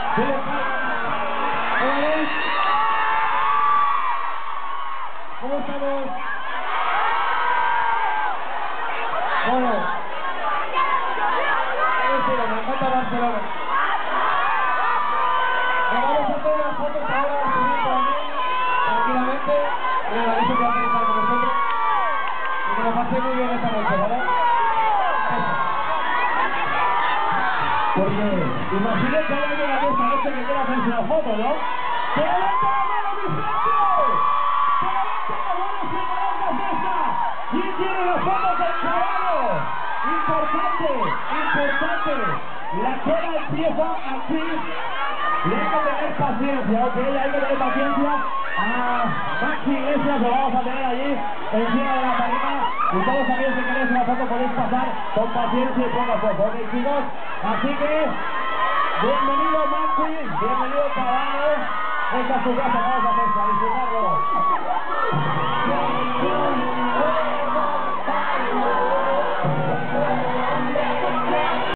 ¿Cómo estamos? Bueno, me encanta Barcelona. Vamos a hacer unas fotos ahora, subir por aquí, tranquilamente. Les aviso que va a estar con nosotros. Y que lo paséis muy bien esta noche, ¿vale? Porque imagínate que hay alguien aquí esta noche que quiera hacerse una foto, ¿no? ¡Que levante la mano, mi gente! ¡Que levante la mano si conoces esta! ¿Quién tiene las fotos del caballo? Importante, importante. La cola empieza aquí. Y hay que tener paciencia, ¿ok? Hay que tener paciencia. Maxi Iglesias lo vamos a tener allí encima de la tarima. Y todos aquellos que queréis una foto podéis pasar con paciencia y poco a poco, ¿ok, chicos? Así que, bienvenido Maxi, bienvenido Caballo. Esta es tu casa, vamos a hacer, a disfrutarlo.